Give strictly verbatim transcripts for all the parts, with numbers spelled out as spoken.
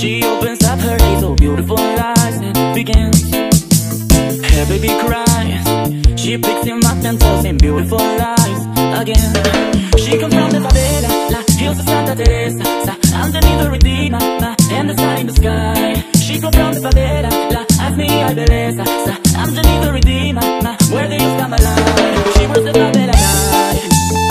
She opens up her hazel, beautiful eyes and begins. Her baby cries. She picks him up and tells him beautiful lies again. She comes from the favela, la hills of Santa Teresa, sa underneath the Redeemer, ma, and the sun in the sky. She comes from the favela, la haz mi ay belleza, sa underneath the Redeemer, ma, where the hills come alive. She was the favela night.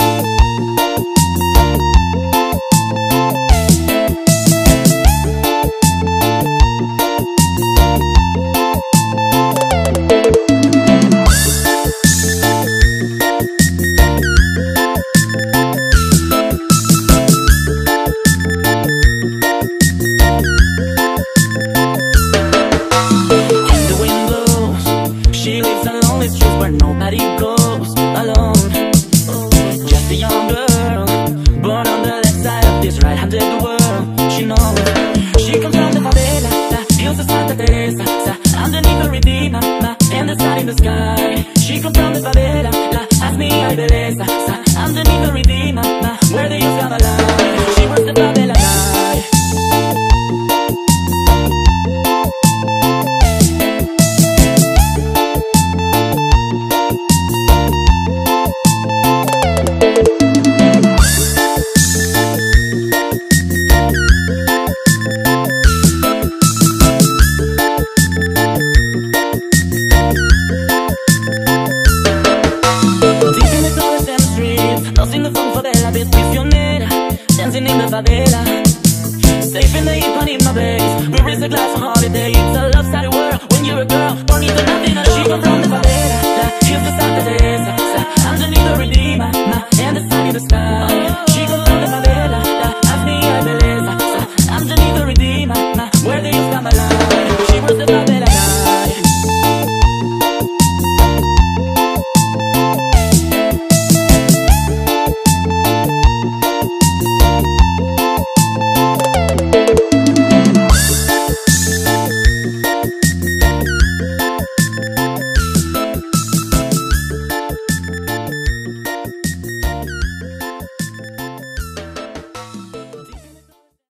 Nobody goes alone. Just a young girl, born on the left side of this right-handed world. She knows. She comes from the favela, la hills of Santa Teresa, sa underneath the Redeemer, ma, and the sun in the sky. She comes from the favela, la haz mi ay belleza, sa underneath the Redeemer, ma, where the hills come alive. She was the favela night. Lost in the funk favela, bitch prisionera, dancing in the favela, safe in the heat, on in my base. We raise a glass on holiday. It's a love-sided world when you're a girl born into nothing at all. She comes from the favela, la hills of Santa Teresa, sa underneath the Redeemer, ma, and the sun in the sky. She goes